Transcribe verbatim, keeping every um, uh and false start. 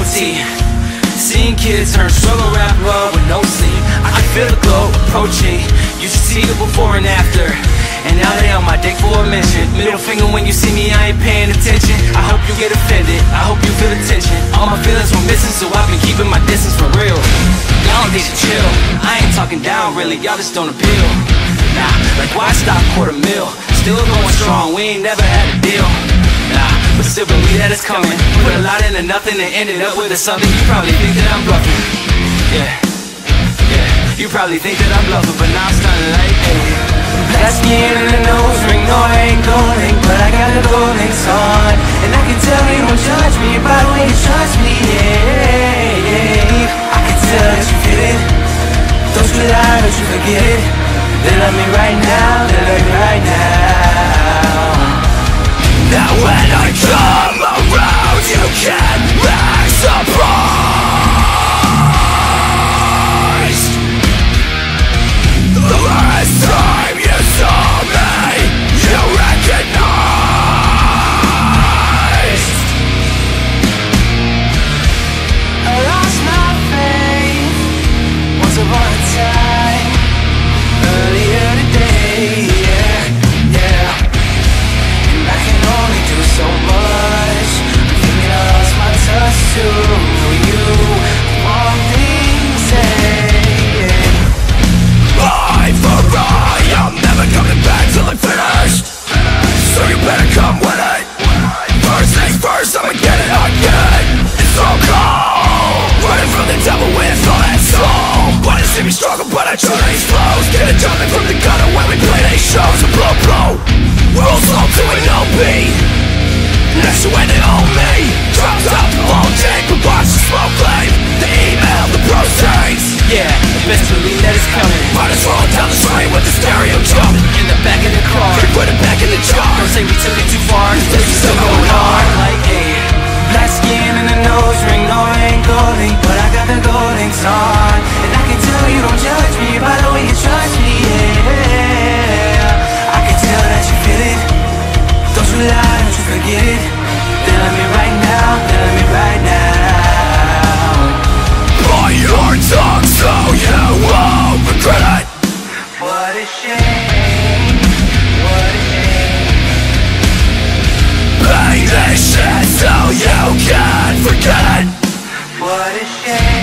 no tea. Seeing kids turn struggle rapper with no sleep. I can feel the glow approaching. You should see it before and after. And now they on my dick for a mention. Middle finger when you see me, I ain't paying attention. I hope you get offended, I hope you feel attention. All my feelings were missing, so I've been keeping my distance for real. Y'all need to chill, I ain't talking down really, y'all just don't appeal. Nah, like why stop quarter mil? Still going strong, we ain't never had a deal. Nah, but still believe that it's coming. Put a lot into nothing and ended up with a something. You probably think that I'm bluffing. Yeah, yeah, you probably think that I'm bluffing, but now I'm starting like, hey. Black skin and a nose ring, no I ain't golden, but I got the golden on. And I can tell you don't judge me by the way you trust me, yeah, yeah. I can tell that you feel it. Don't you lie, don't you forget it. They love me right now, they love me right now. Now when I come around, you can't act surprised. The last time you saw me, you recognized. I lost my faith once upon a time, earlier today, yeah, yeah. And I can only do so much. I think I lost my touch to you. One thing say, eye for eye, I'm never coming back till I'm finished. So you better come with it. First things first, I'ma get it again. It's so cold, running from the devil with all that soul. Wanna see me struggle, but I try to explode. Get it jumping from the gutter when we play these shows. And blow, blow, we're all slow to an O B. Next to when they own me. Dropped out the whole tank, but watch the smoke flame. The email, the proceeds. Yeah, best believe that it's coming. Riders rolling down the street with the stereo jumping. In the back of the car, they put it back in the jar. Don't say we took it too far, cause this is still going hard. Like, hey, black skin and a nose ring, no I ain't golden, but I got the golden on. And I can tell you don't judge me by the way you trust me, yeah. I can tell that you feel it. Don't you lie, don't you forget it. They love me right now, they love me right now. By your tongue so you won't regret it. What a shame, what a shame. Bang this shit so you can't forget it. What a shame.